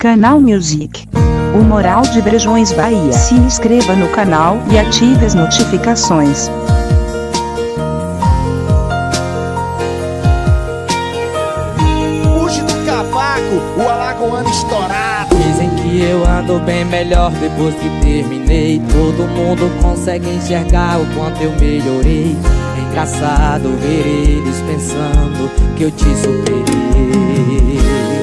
Canal Music. O Moral de Brejões, Bahia. Se inscreva no canal e ative as notificações. Puxe do cavaco, o alagoano estourado. Dizem que eu ando bem melhor depois que terminei. Todo mundo consegue enxergar o quanto eu melhorei. É engraçado ver eles pensando que eu te superei,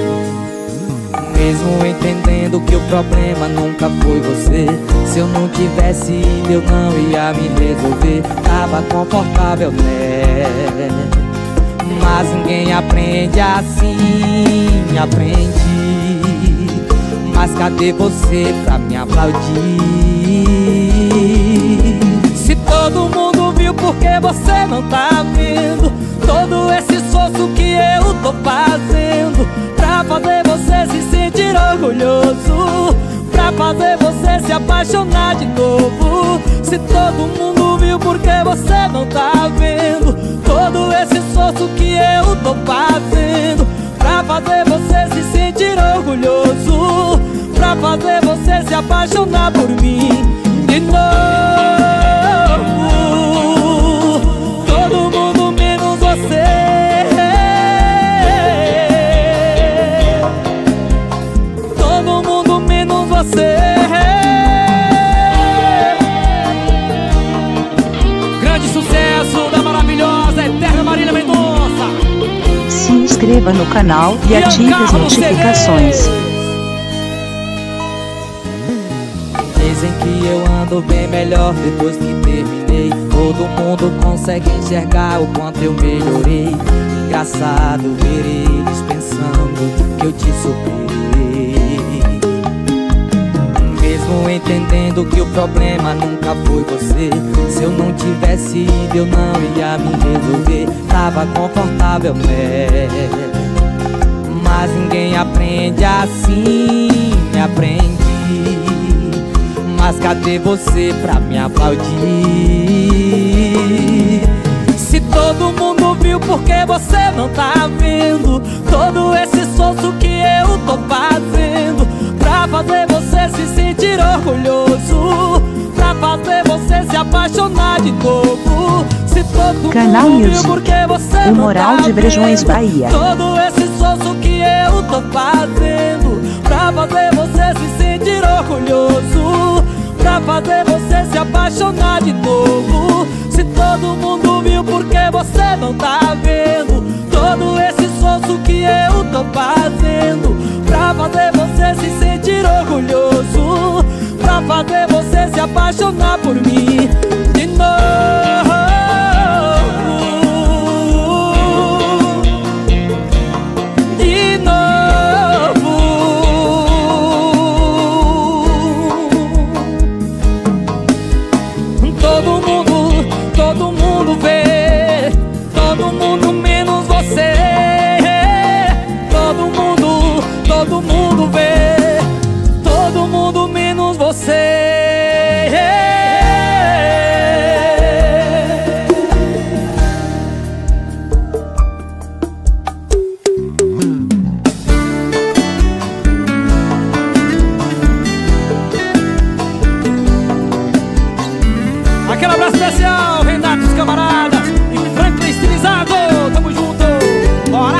mesmo entendendo que o problema nunca foi você. Se eu não tivesse ido, eu não ia me resolver. Tava confortável, né? Mas ninguém aprende assim, aprendi. Mas cadê você pra me aplaudir? Se todo mundo viu, por que você não tá vendo? Todo esse esforço que eu tô fazendo pra fazer você se sentir orgulhoso, pra fazer você se apaixonar de novo. Se todo mundo viu, por que você não tá vendo? Todo esse esforço que eu tô fazendo pra fazer você se sentir orgulhoso, pra fazer você se apaixonar por mim de novo. Todo mundo menos você. Todo mundo menos você. Grande sucesso da maravilhosa, eterna Marília Mendonça. Se inscreva no canal e ative as notificações. Dizem que eu ando bem melhor depois que terminei. Todo mundo consegue enxergar o quanto eu melhorei. Engraçado ver eles pensando que eu te superei, mesmo entendendo que o problema nunca foi você. Se eu não tivesse ido, eu não ia me resolver. Tava confortável, né? Mas ninguém aprende assim, aprendi. Mas cadê você pra me aplaudir? Se todo mundo viu, por que você não tá vendo? Todo esse esforço que eu tô fazendo pra fazer você se sentir orgulhoso, pra fazer você se apaixonar de novo. Se todo Canal mundo viu, Music. por que você O não Moral tá de Brejões, vendo? Bahia. Todo esse esforço que eu tô fazendo pra fazer você se sentir orgulhoso, pra fazer você se apaixonar de novo. Se todo mundo viu, por que você não tá vendo? Todo esse esforço que eu tô fazendo pra fazer você se sentir orgulhoso, pra fazer você se apaixonar por mim de novo. De novo. Todo mundo vê, todo mundo menos você. Todo mundo vê, todo mundo menos você. Aquele abraço especial, Renato, os camaradas e Franklin estilizado, tamo junto, bora!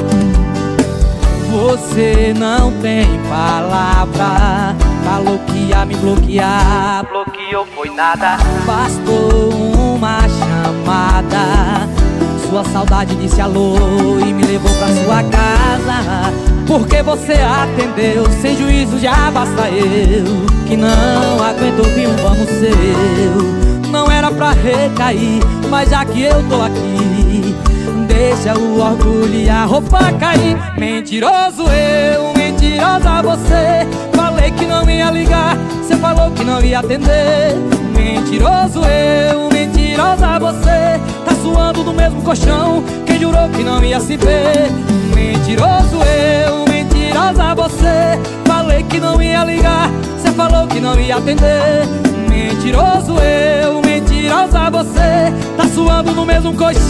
Você não tem palavra, falou que ia me bloquear, bloqueou foi nada. Bastou uma chamada, sua saudade disse alô e me levou pra sua casa. Porque você atendeu, sem juízo já basta eu, que não aguento ouvir um vamos seu. Não era pra recair, mas já que eu tô aqui, deixa o orgulho e a roupa cair. Mentiroso eu, mentirosa você. Falei que não ia ligar, você falou que não ia atender. Mentiroso eu, mentirosa você. Tá suando do mesmo colchão, quem jurou que não ia se ver. Mentiroso eu, mentirosa você. Falei que não ia ligar, você falou que não ia atender. Mentiroso eu, mentirosa você. Tá suando no mesmo colchão,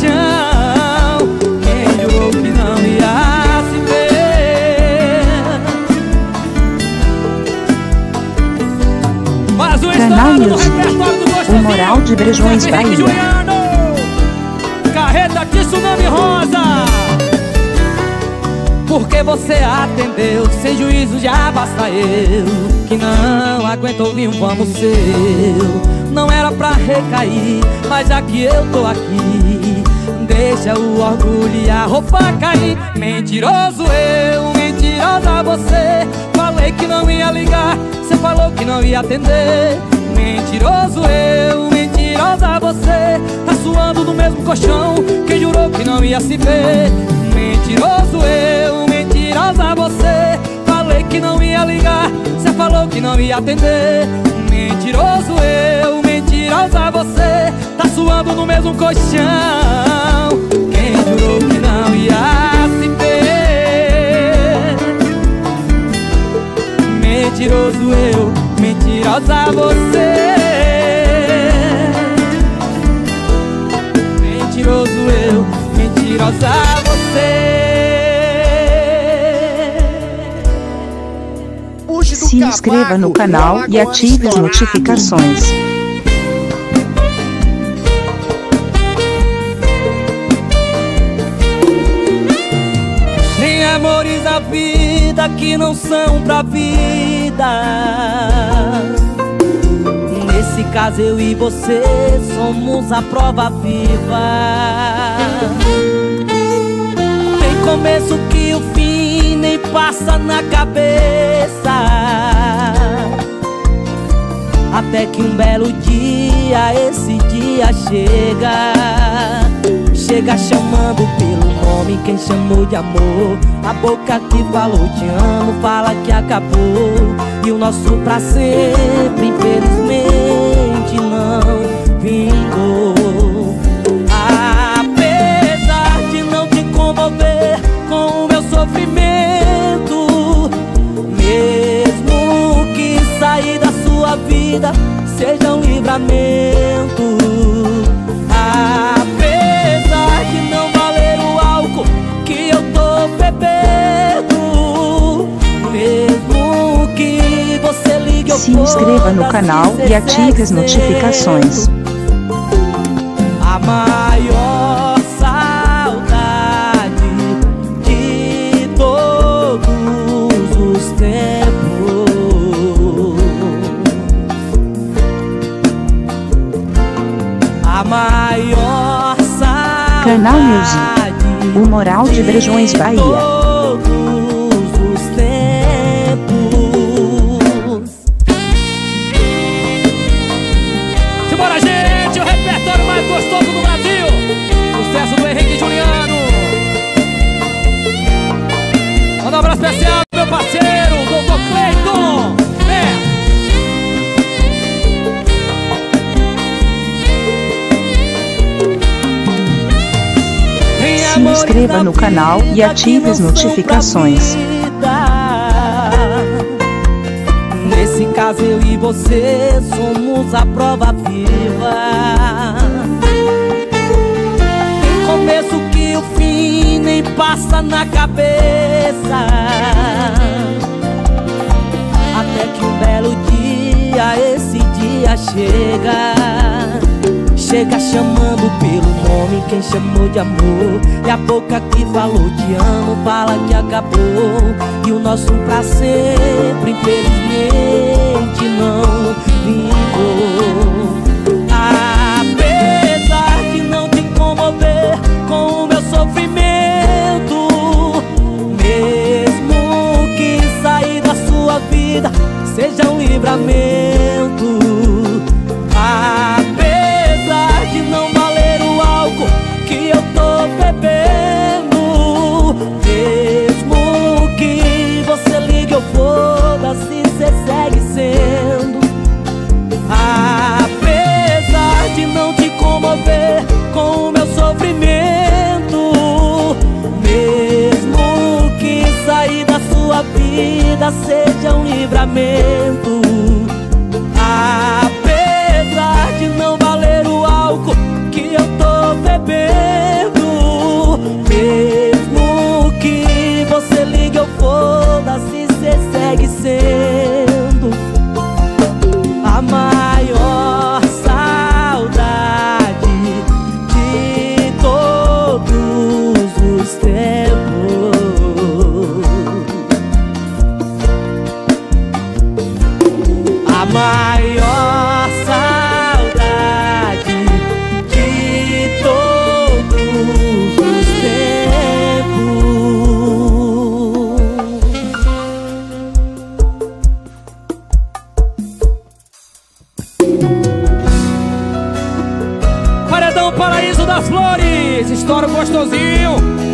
quem jurou que não ia se ver. Canal Music, o Moral de Brejões, Bahia. Carreta de Tsunami Rosa. Porque você atendeu, sem juízo já basta eu, que não aguento ouvir um vamos seu. Não era pra recair, mas já que eu tô aqui, deixa o orgulho e a roupa cair. Mentiroso eu, mentirosa você. Falei que não ia ligar, você falou que não ia atender. Mentiroso eu, mentirosa você. Tá suando no mesmo colchão, quem jurou que não ia se ver. Mentiroso eu, mentirosa você. Falei que não ia ligar, você falou que não ia atender. Mentiroso eu, mentirosa você. Tá suando no mesmo colchão, quem jurou que não ia se ver. Mentiroso eu, mentirosa você. Mentiroso eu, mentirosa você. Se inscreva no canal e ative as notificações. Tem amores na vida que não são pra vida. Nesse caso eu e você somos a prova viva. Tem começo que o fim nem passa na cabeça, até que um belo dia, esse dia chega chamando pelo nome quem chamou de amor. A boca que falou te amo fala que acabou, e o nosso pra sempre infelizmente não vingou. Apesar de não te comover com o meu sofrimento, mesmo que sair da sua vida seja um livramento. Apesar de não valer o álcool que eu tô bebendo, mesmo que você ligue, eu se inscreva no canal e ative as notificações. A maior saudade de todos os tempos, a maior saudade. Canal Music, o Moral de Brejões, Bahia. Todos os tempos. Simbora, gente, o repertório mais gostoso do Brasil. Sucesso do Henrique e Juliano. Manda um abraço especial pro meu parceiro, Dr. Cleiton. Se inscreva no canal e ative as notificações. Nesse caso eu e você somos a prova viva. Tem começo que o fim nem passa na cabeça, até que um belo dia, esse dia chega chamando pelo nome quem chamou de amor. E a boca que falou te amo fala que acabou, e o nosso pra sempre infelizmente não vingou. Apesar de não te comover com o meu sofrimento, mesmo que sair da sua vida seja um livramento. Apesar de não valer o álcool que eu tô bebendo, mesmo que você ligue eu foda-se, cê segue sendo. Apesar de não te comover com o meu sofrimento, mesmo que sair da sua vida seja um livramento. Apesar de não valer o álcool que eu tô bebendo, mesmo que você ligue eu foda-se, cê segue sendo a maior maior saudade de todos os tempos. Paredão Paraíso das Flores, estoura gostosinho.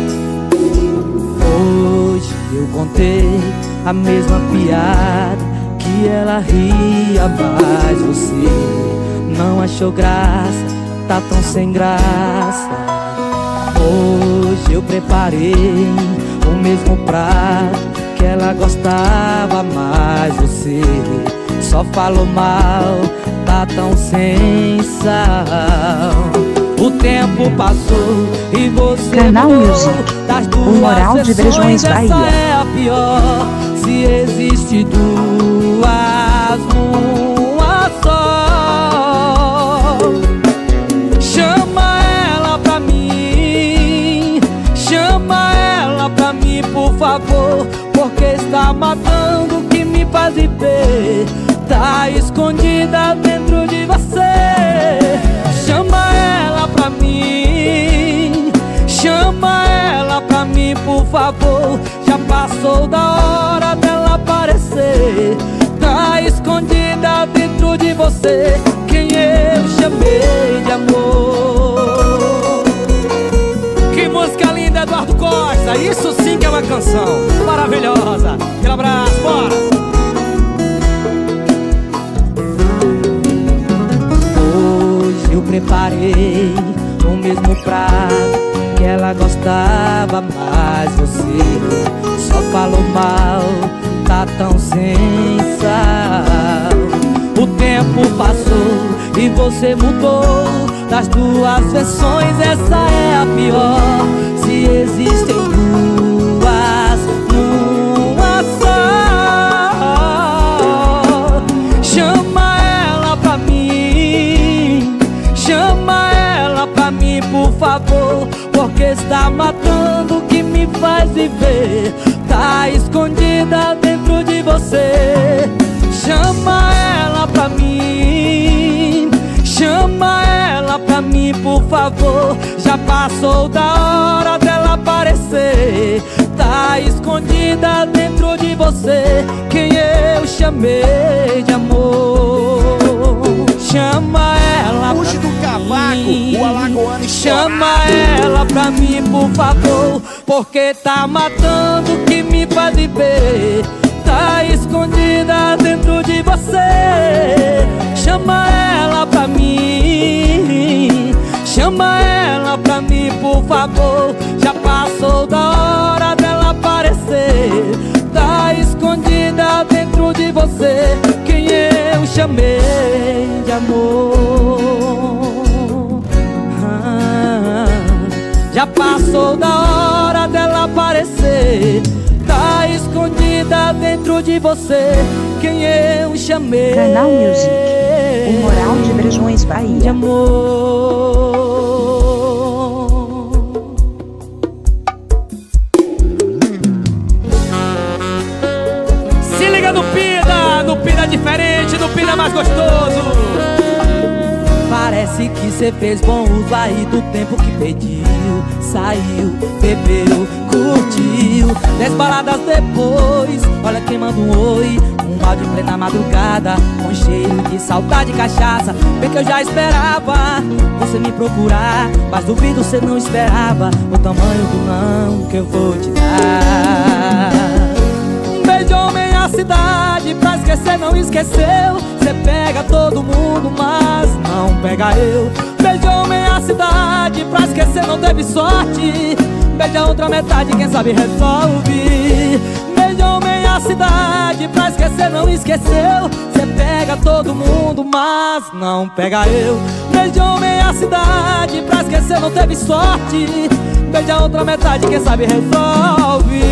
Hoje eu contei a mesma piada que ela ria, mas você não achou graça, tá tão sem graça. Hoje eu preparei o mesmo prato que ela gostava, mas você só falou mal, tá tão sem sal. O tempo passou e você Canal mudou. Music, Das o Moral duas de Brejões, versões, Bahia. essa é a pior. Se existe duas numa só, chama ela pra mim, chama ela pra mim, por favor, porque está matando o que me faz viver. Tá escondida dentro de você. Chama ela pra mim, chama ela pra mim, por favor. Já passou da hora dela aparecer. Tá escondida dentro de você quem eu chamei de amor. Que música linda, Eduardo Costa. Isso sim que é uma canção maravilhosa. Aquele abraço, bora! Eu preparei o mesmo prato que ela gostava, mas você só falou mal, tá tão sem sal. O tempo passou e você mudou. Das duas versões, essa é a pior. Se existem duas numa só, chama ela pra mim, chama ela pra mim, por favor, porque está matando o que me faz viver. Tá escondida dentro de você. Chama ela pra mim, chama ela pra mim, por favor. Já passou da hora dela aparecer. Tá escondida dentro de você quem eu chamei de amor. Chama ela pra Puxe do cavaco, mim, o alagoano estourado. chama ela pra mim, por favor, porque tá matando o que me faz viver. Tá escondida dentro de você. Chama ela pra mim, chama ela pra mim, por favor. Já passou da hora dela aparecer. Tá escondida dentro de você quem eu chamei de amor. Já passou da hora dela aparecer. Tá escondida dentro de você quem eu chamei. Canal Music, o Moral de Brejões, Bahia. De amor. Se liga no Pida diferente, no Pida mais gostoso. Parece que cê fez bom uso aí do tempo que pediu. Saiu, bebeu, curtiu 10 baladas depois, olha quem manda um oi. Um áudio em plena madrugada, com cheiro de saudade e cachaça. Bem que eu já esperava você me procurar, mas duvido cê não esperava o tamanho do não que eu vou te dar. Beijou meia cidade pra esquecer, não esqueceu. Cê pega todo mundo, mas não pega eu. Beijou meia cidade pra esquecer, não teve sorte. Beija a outra metade, quem sabe resolve. Beijou meia cidade pra esquecer, não esqueceu. Cê pega todo mundo, mas não pega eu. Beijou meia cidade pra esquecer, não teve sorte. Beija a outra metade, quem sabe resolve.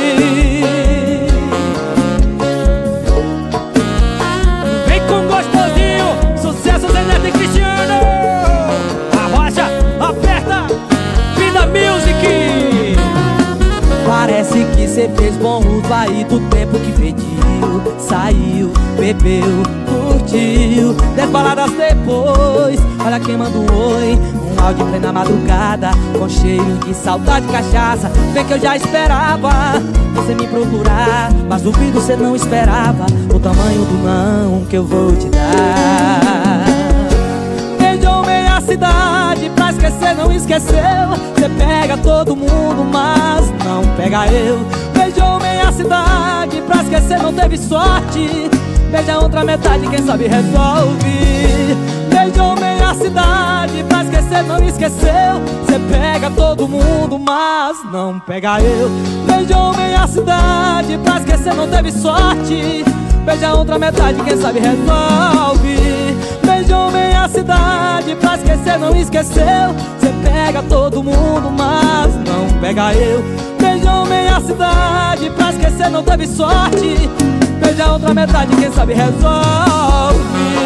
Sucesso Zeneto e Cristiano. Arrocha, aperta, Pida Music. Parece que cê fez bom uso aí do tempo que pediu. Saiu, bebeu, curtiu curtiu. 10 baladas depois, olha quem manda um oi. Um áudio em plena madrugada, com cheiro de saudade e cachaça. Bem que eu já esperava você me procurar, mas duvido você não esperava o tamanho do não que eu vou te dar. Beijou meia cidade, pra esquecer não esqueceu. Você pega todo mundo, mas não pega eu. Beijou meia cidade, pra esquecer não teve sorte. Beija outra metade, quem sabe resolve. Beijou meia cidade, pra esquecer não esqueceu. Você pega todo mundo, mas não pega eu. Beijou meia cidade, pra esquecer não teve sorte. Beija outra metade, quem sabe resolve. Beijou meia cidade, pra esquecer não esqueceu. Você pega todo mundo, mas não pega eu. Beijou meia cidade, pra esquecer não teve sorte. Beija outra metade, quem sabe resolve.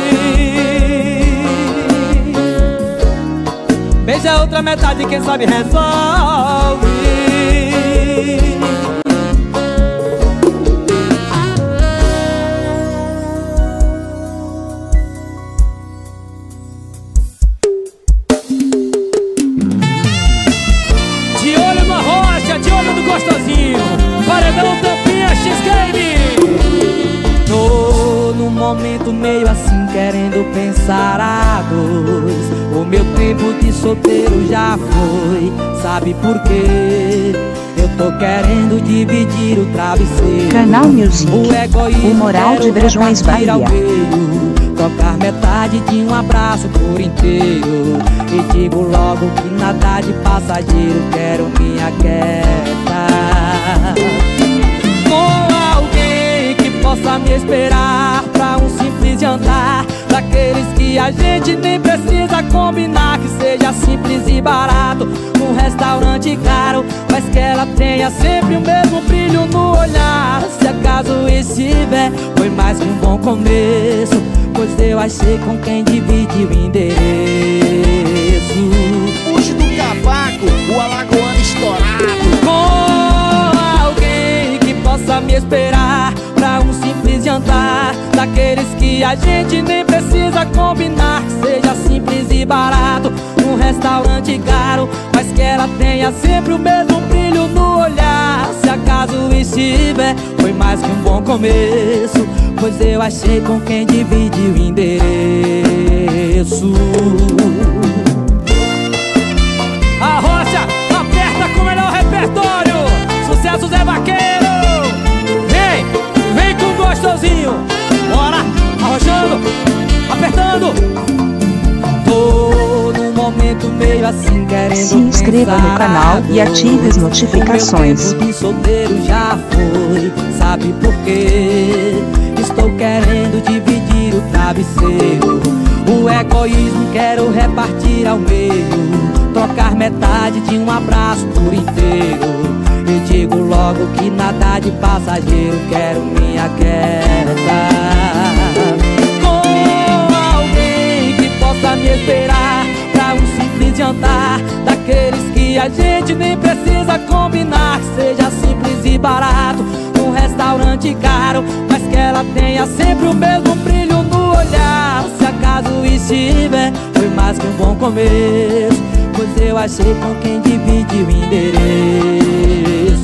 Beija outra metade, quem sabe resolve. De olho na rocha, de olho no gostosinho. Paredão, tampinha, X-Game. Tô num momento meio assim, querendo pensar a dois. O meu tempo de solteiro já foi, sabe por quê? Eu tô querendo dividir o travesseiro. Canal Music, o egoísmo, o Moral de Brejões, Bahia. Trocar metade de um abraço por inteiro. E digo logo que nada de passageiro, quero minha quieta. Com alguém que possa me esperar pra um simples jantar, daqueles que a gente nem precisa combinar, que seja simples e barato, num restaurante caro, mas que ela tenha sempre o mesmo brilho no olhar. Se acaso estiver, foi mais que um bom começo, pois eu achei com quem divide o endereço. Puxe do cavaco, o alagoano estourado. Com alguém que possa me esperar pra um simples jantar, daqueles que a gente nem precisa combinar, que seja simples e barato, num restaurante caro, mas que ela tenha sempre o mesmo brilho no olhar. Se acaso estiver, foi mais que um bom começo, pois eu achei com quem divide o endereço. A rocha aperta com o melhor repertório. Sucesso Zé Vaqueiro. Vem, vem com gostosinho. Bora, arrochando, apertando. Tô num momento meio assim, querendo Se inscreva no canal e ative as notificações. O meu tempo de solteiro já foi, sabe por quê? Estou querendo dividir o travesseiro. O egoísmo quero repartir ao meio, trocar metade de um abraço por inteiro. E digo logo que nada de passageiro, quero minha quieta. Com alguém que possa me esperar pra um simples jantar, daqueles que a gente nem precisa combinar, que seja simples e barato, num restaurante caro, mas que ela tenha sempre o mesmo brilho no olhar. Se acaso estiver, foi mais que um bom começo, pois eu achei com quem divide o endereço.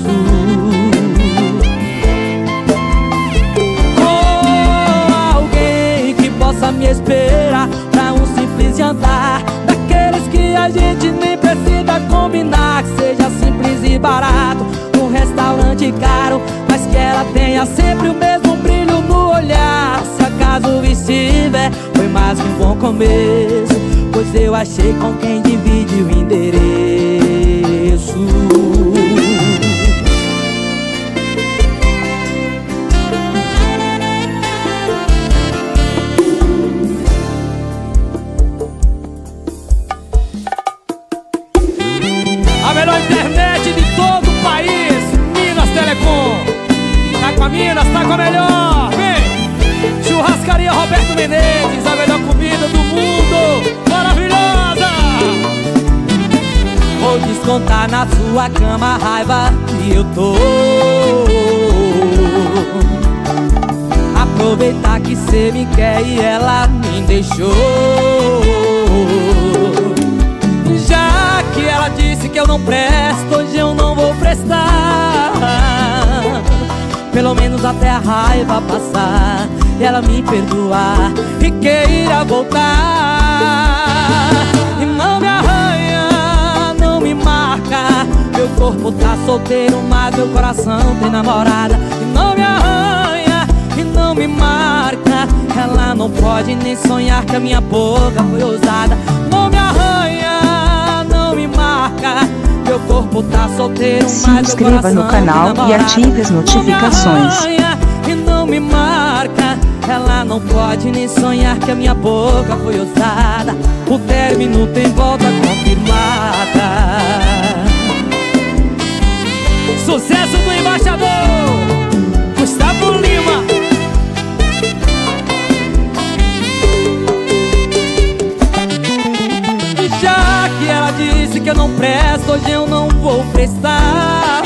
Com alguém que possa me esperar pra um simples jantar, daqueles que a gente nem precisa combinar, que seja simples e barato, num restaurante caro, mas que ela tenha sempre o mesmo brilho no olhar. Se acaso estiver, foi mais que um bom começo, pois eu achei com quem divide o endereço. A melhor internet de todo o país, Minas Telecom. Tá com a Minas, tá com a melhor. Vem! Churrascaria Roberto Menezes, a melhor comida do mundo, maravilhosa! Vou descontar na sua cama a raiva que eu tô. aproveitar que cê me quer e ela me deixou. Já que ela disse que eu não presto, hoje eu não vou prestar. Pelo menos até a raiva passar e ela me perdoar e queira voltar. E não me arranha, não me marca. Meu corpo tá solteiro, mas meu coração tem namorada. E não me arranha e não me marca. Ela não pode nem sonhar que a minha boca foi ousada. Não me arranha, não me marca. Meu corpo tá solteiro, Se mas inscreva no canal e ative as notificações. Não me arranha e não me marca. Ela não pode nem sonhar que a minha boca foi ousada. O término tem volta confirmada. Sucesso do embaixador Gustavo Lima. Já que ela disse que eu não presto, hoje eu não vou prestar.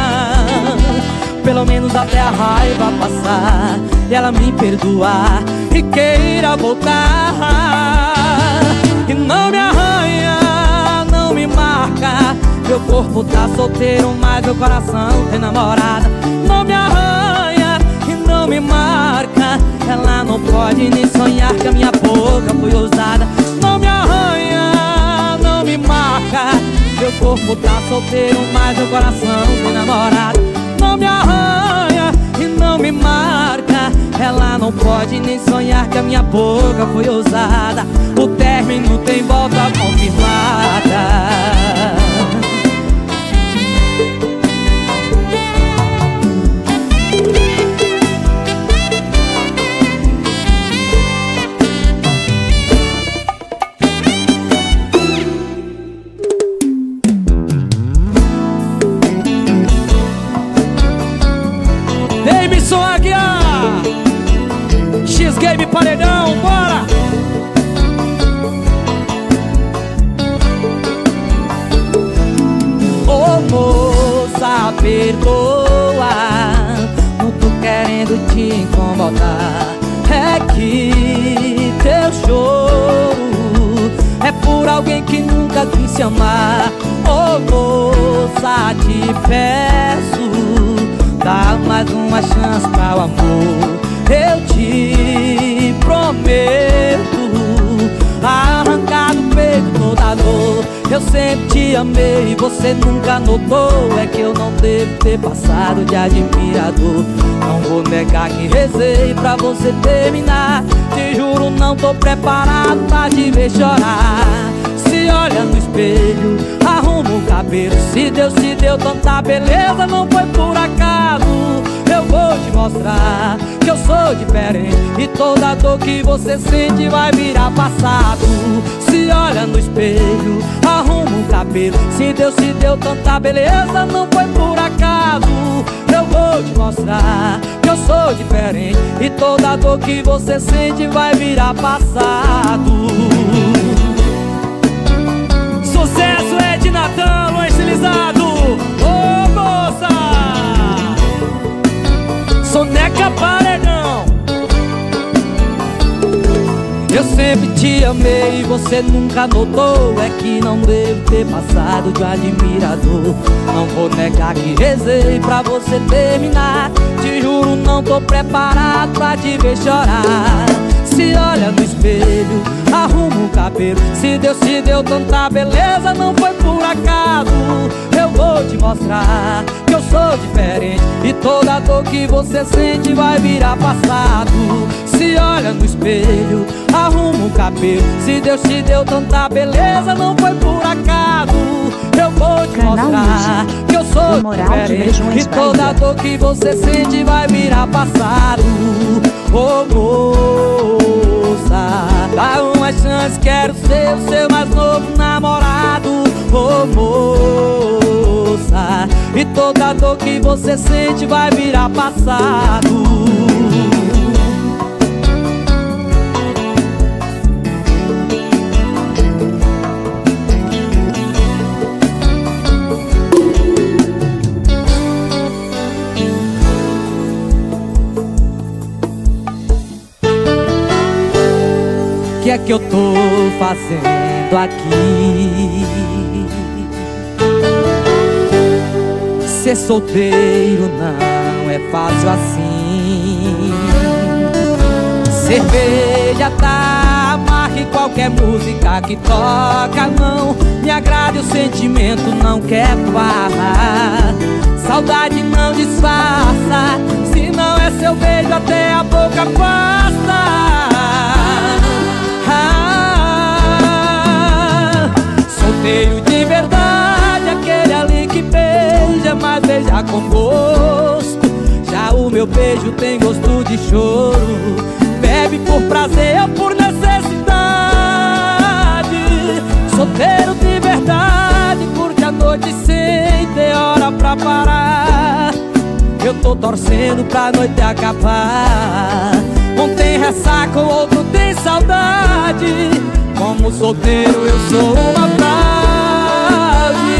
Pelo menos até a raiva passar e ela me perdoar e queira voltar. E não me arranha, não me marca. Meu corpo tá solteiro, mas meu coração tem namorada. Não me arranha e não me marca. Ela não pode nem sonhar que a minha boca foi ousada. Não me arranha, não me marca. Meu corpo tá solteiro, mas meu coração tem namorada. Não me arranha e não me marca. Ela não pode nem sonhar que a minha boca foi ousada. O término tem volta confirmada. Davidson Aguiar, X-Game Paredão, bora! Ô moça, perdoa, não tô querendo te incomodar. É que teu choro é por alguém que nunca quis se amar. Ô moça, te peço, dá mais uma chance para o amor. Eu te prometo arrancar do peito toda a dor. Eu sempre te amei e você nunca notou. É que eu não devo ter passado de admirador. Não vou negar que rezei pra você terminar. Te juro, não tô preparado pra te ver chorar. Se olha no espelho, arruma o cabelo. Se Deus te deu tanta beleza, não foi por acaso. Eu vou te mostrar que eu sou diferente e toda dor que você sente vai virar passado. Se olha no espelho, arruma o cabelo. Se Deus te deu tanta beleza, não foi por acaso. Eu vou te mostrar que eu sou diferente e toda dor que você sente vai virar passado. Sucesso é de Natan, Luan Estilizado. Ô moça, Soneca Paredão. Eu sempre te amei e você nunca notou. É que não devo ter passado de um admirador. Não vou negar que rezei pra você terminar. Te juro, não tô preparado pra te ver chorar. Se olha no espelho, arruma o cabelo. Se Deus te deu tanta beleza, não foi por acaso. Eu vou te mostrar que eu sou diferente e toda dor que você sente vai virar passado. Se olha no espelho, arruma o cabelo. Se Deus te deu tanta beleza, não foi por acaso. Eu vou te mostrar que eu sou diferente e toda dor que você sente vai virar passado. Ô moça, dá uma chance, quero ser o seu mais novo namorado. Ô moça, e toda dor que você sente vai virar passado. que é que eu tô fazendo aqui? Ser solteiro não é fácil assim. Cerveja tá amarga e qualquer música que toca não me agrada e o sentimento não quer parar. Saudade não disfarça, se não é seu beijo até a boca afasta. Solteiro de verdade, aquele ali que beija, mas beija com gosto. Já o meu beijo tem gosto de choro, bebe por prazer ou por necessidade. Solteiro de verdade, curte a noite sem ter hora pra parar. Eu tô torcendo pra noite acabar. Um tem ressaca, o outro tem saudade. Como solteiro eu sou uma fraude.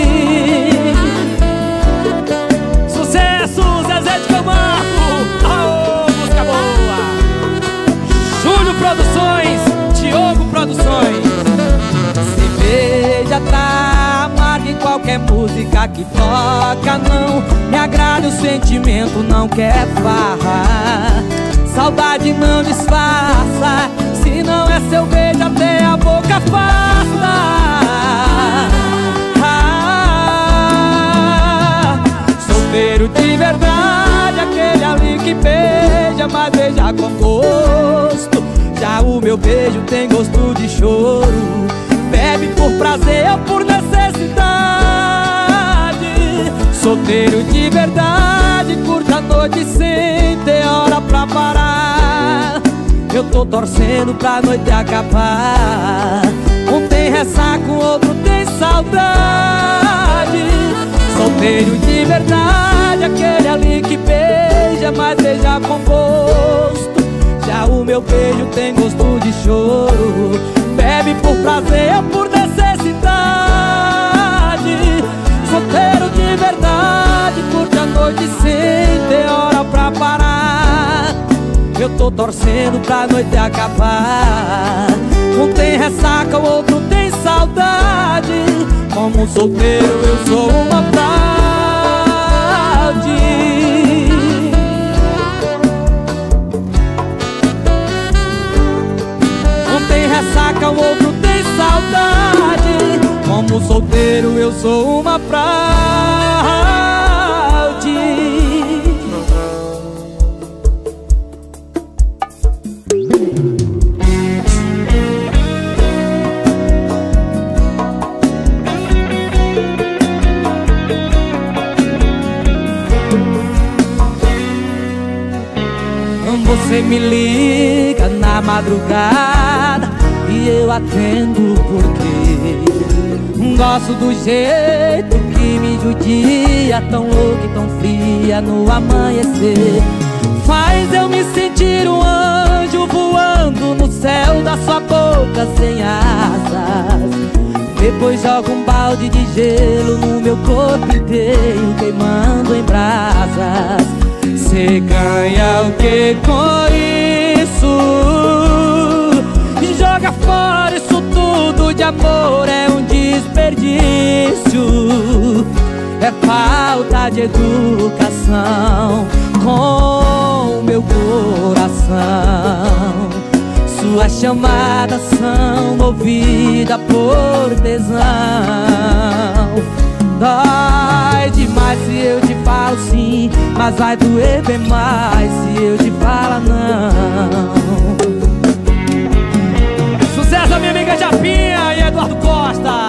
Sucesso, Zezé de Camargo. Aô, música boa. Júlio Produções, Diogo Produções. Cerveja tá amarga em qualquer música que toca não me agrada, o sentimento não quer farra. Saudade não disfarça, se não é seu beijo até a boca afasta. Solteiro de verdade, aquele ali que beija, mas beija com gosto. Já o meu beijo tem gosto de choro, bebe por prazer ou por necessidade. Solteiro de verdade, curte a noite sem ter hora pra parar. Eu tô torcendo pra noite acabar. Um tem ressaca, o outro tem saudade. Solteiro de verdade, aquele ali que beija, mas beija com gosto. Já o meu beijo tem gosto de choro, bebe por prazer ou por necessidade. Solteiro de verdade, curte a noite sem ter hora pra parar. Eu tô torcendo pra noite acabar. Um tem ressaca, o outro tem saudade. Como solteiro eu sou uma fraude. Um tem ressaca, o outro tem saudade. Como solteiro eu sou uma fraude. Você me liga na madrugada e eu atendo porque gosto do jeito que me judia, tão louca e tão fria no amanhecer. Faz eu me sentir um anjo voando no céu da sua boca sem asas. Depois joga um balde de gelo no meu corpo inteiro, queimando em brasas. Cê ganha o que com isso? Joga fora isso tudo de amor, é um desperdício. É falta de educação com o meu coração. Suas chamadas são movidas por tesão. Dói demais se eu te falo sim, mas vai doer bem mais se eu te falar não. Sucesso a minha amiga Japinha e Eduardo Costa.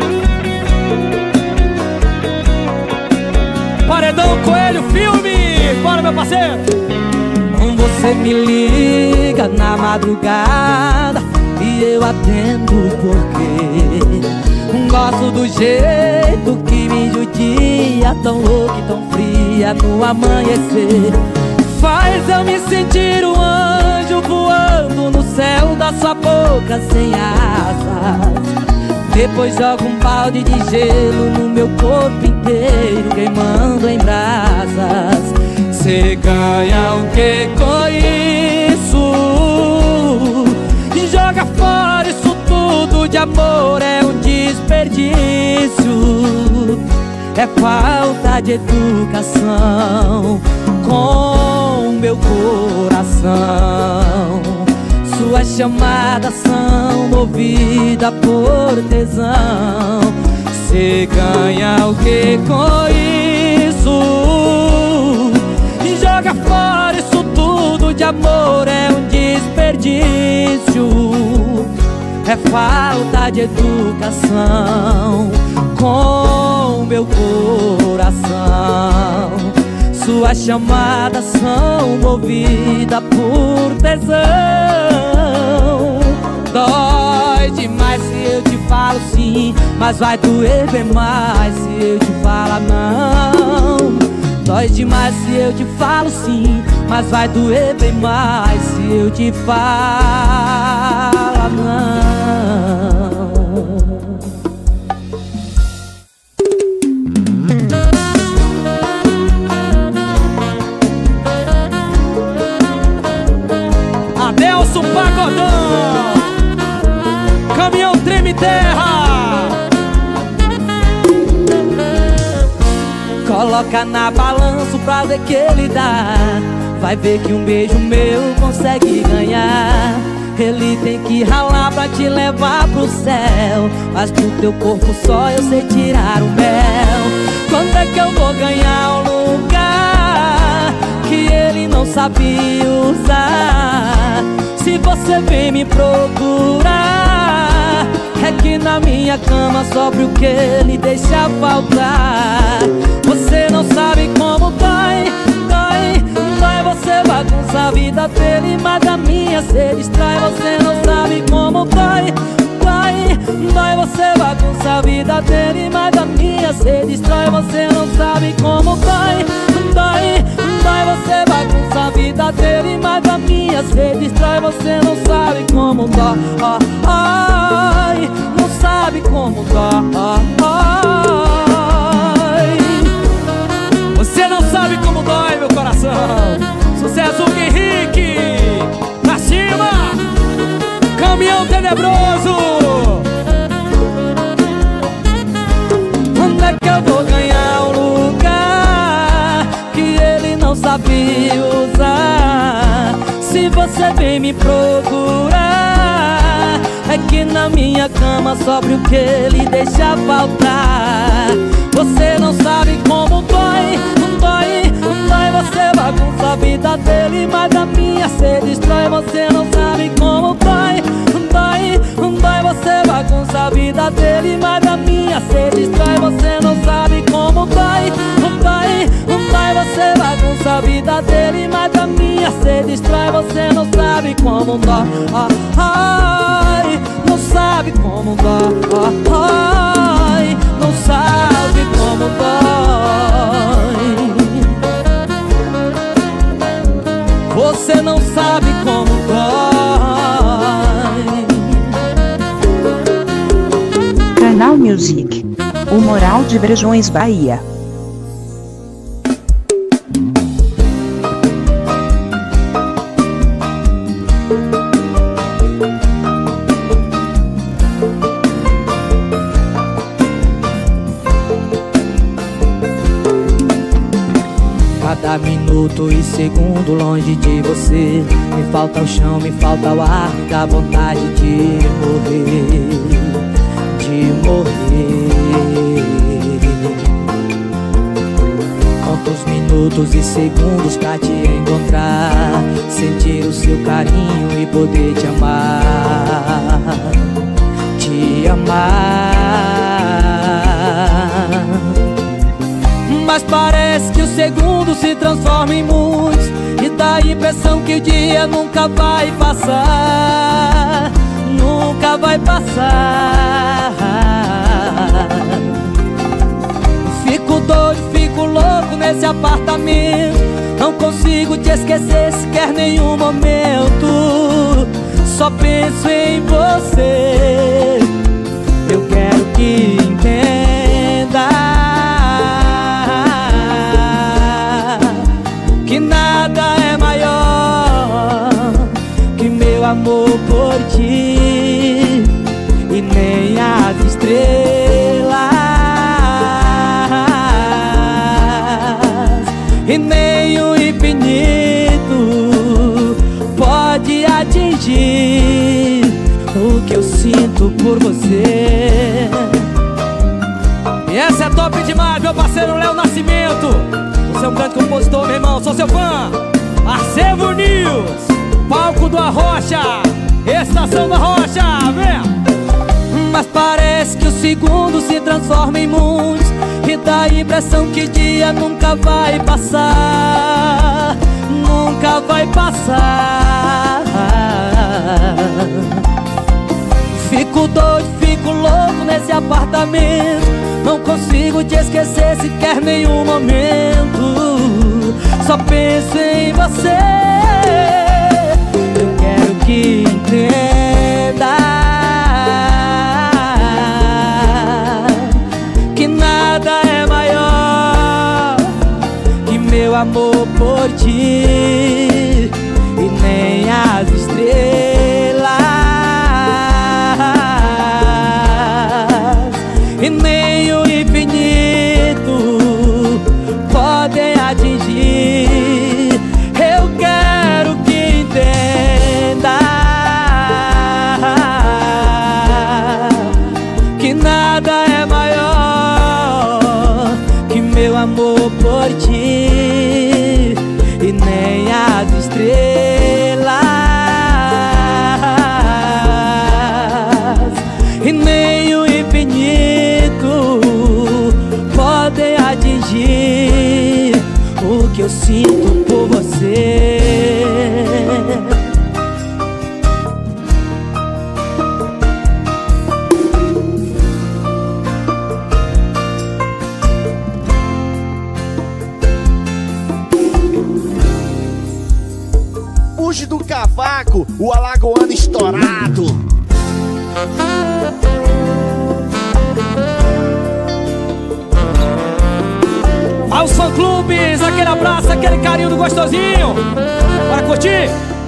Paredão Coelho Filme, bora meu parceiro. Você me liga na madrugada e eu atendo porque gosto do jeito que me judia, tão louca e tão fria no amanhecer. Faz eu me sentir um anjo voando no céu da sua boca sem asas. Depois joga um balde de gelo no meu corpo inteiro, queimando em brasas. Cê ganha o que com isso? Joga de amor é um desperdício, é falta de educação com meu coração. Suas chamadas são movidas por tesão. Cê ganha o que com isso? E joga fora isso tudo de amor, é um desperdício, é falta de educação com meu coração. Suas chamadas são movidas por tesão. Dói demais se eu te falo sim, mas vai doer bem mais se eu te falar não. Dói demais se eu te falo sim, mas vai doer bem mais se eu te falar não. Adelson Pagodão, caminhão treme terra. Coloca na balança o prazer que ele dá, vai ver que um beijo meu consegue ganhar. Ele tem que ralar pra te levar pro céu, mas do teu corpo só eu sei tirar o mel. Quando é que eu vou ganhar um lugar que ele não sabe usar? Se você vem me procurar, é que na minha cama sobre o que ele deixa faltar. Você não sabe como dói, dói, dói. Você bagunça a vida dele, mas a minha se distrai. Você não sabe como dói, dói, dói. Você bagunça a vida dele, mas a minha se distrai. Você não sabe como dói, dói, dói. Você bagunça a vida dele, mas a minha se distrai. Você não sabe como dói, ai, não sabe como dói. Você não sabe como dói, meu coração. Sucesso Henrique, pra cima, caminhão tenebroso. Onde é que eu vou ganhar um lugar que ele não sabe usar? Se você vem me procurar, é que na minha cama sobre o que ele deixa faltar. Você não sabe como dói, dói, dói. Você bagunça a vida dele, mas a minha se destrói. Você não sabe como dói, dói, dói. Você bagunça a vida dele, mas a minha se destrói. Você não sabe como dói, dói, dói. Você bagunça a vida dele, mas a minha se destrói. Você não sabe como dói, ai, não sabe como dói, ai, não sabe como dói. Você não sabe como dói. Canal Music, o Moral de Brejões, Bahia. Cada minuto e segundo longe de você, me falta o chão, me falta o ar, me dá vontade de morrer, de morrer. Conto os minutos e segundos pra te encontrar, sentir o seu carinho e poder te amar, te amar. Mas parece que o segundo se transforma em muitos, e dá a impressão que o dia nunca vai passar, nunca vai passar. Fico doido, fico louco nesse apartamento, não consigo te esquecer sequer nenhum momento. Só penso em você, eu quero que entenda que nada é maior que meu amor por ti, e nem as estrelas, e nem o infinito pode atingir o que eu sinto por você. E essa é top demais, meu parceiro Léo Nascimento. Você é um grande compositor, meu irmão, sou seu fã. Arcevo News, palco do Arrocha, estação da Rocha, vem! Mas parece que o segundo se transforma em muitos, e dá a impressão que dia nunca vai passar, nunca vai passar. Fico doido, fico louco nesse apartamento, não consigo te esquecer sequer nenhum momento. Só penso em você. Eu quero que entenda que nada é maior que meu amor por ti, e nem as estrelas, e nem o infinito podem atingir. Eu quero que entenda que nada é maior que meu amor por ti, e nem as estrelas, e nem o infinito podem atingir o que eu sinto por você. Fuge do cavaco, o alagoano estourado. Aos fã-clubes, aquele abraço, aquele carinho do gostosinho. Bora curtir?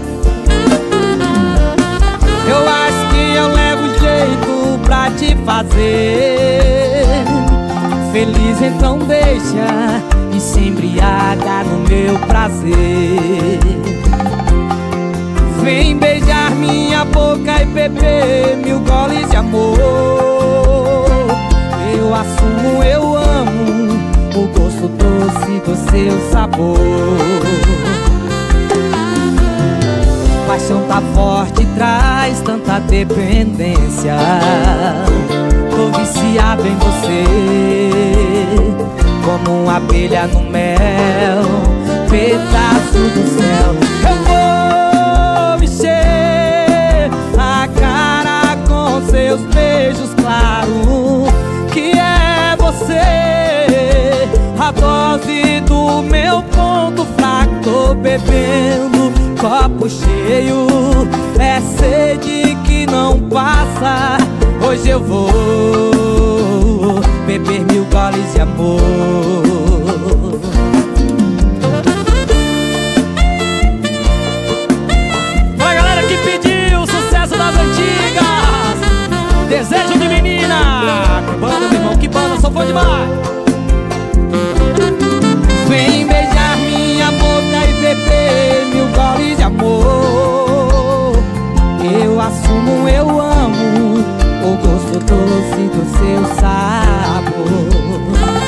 Eu acho que eu levo jeito pra te fazer feliz, então deixa e se embriaga no meu prazer. Vem beijar minha boca e beber mil goles de amor. Eu assumo, eu amo o gosto doce do seu sabor. Paixão tá forte, traz tanta dependência. Tô viciado em você, como uma abelha no mel, pedaço do céu. Eu vou encher a cara com seus beijos claros, que é você, a dose do meu ponto fraco. Tô bebendo copo cheio, é sede que não passa. Hoje eu vou beber mil goles de amor. Pra galera que pediu o sucesso das antigas, Desejo de Menina. Que banda, meu irmão, que banda, sou fã demais. Vem beijar minha boca e beber mil goles de amor. Eu assumo, eu amo o gosto doce do seu sabor.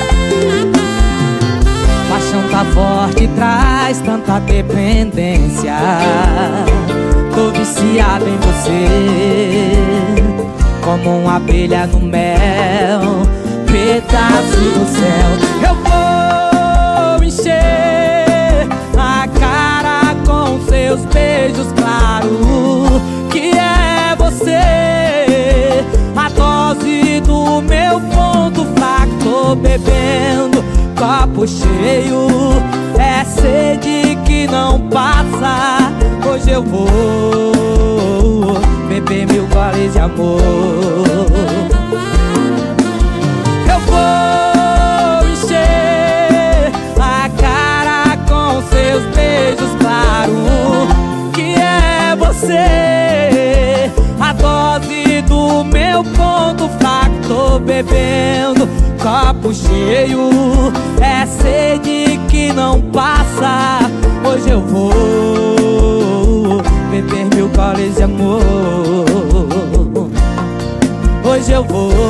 Paixão tá forte, traz tanta dependência. Tô viciado em você, como uma abelha no mel, pedaço do céu. Eu vou encher a cara com seus beijos claros, que é você, a dose do meu ponto fraco. Tô bebendo copo cheio, é sede que não passa. Hoje eu vou beber mil goles de amor. Eu vou encher a cara com seus beijos claros, que é você, a dose do o meu ponto fraco. Tô bebendo, copo cheio, é sede que não passa. Hoje eu vou beber mil goles de amor. Hoje eu vou